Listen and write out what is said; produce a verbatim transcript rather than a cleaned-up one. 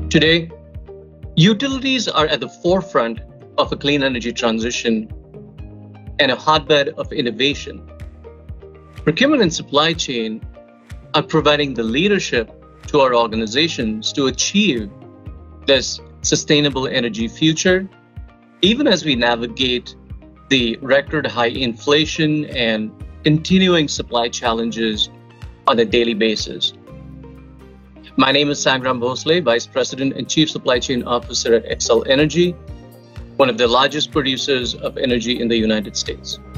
Today, utilities are at the forefront of a clean energy transition and a hotbed of innovation. Procurement and supply chain are providing the leadership to our organizations to achieve this sustainable energy future, even as we navigate the record high inflation and continuing supply challenges on a daily basis. My name is Sangram Bhosale, Vice President and Chief Supply Chain Officer at Xcel Energy, one of the largest producers of energy in the United States.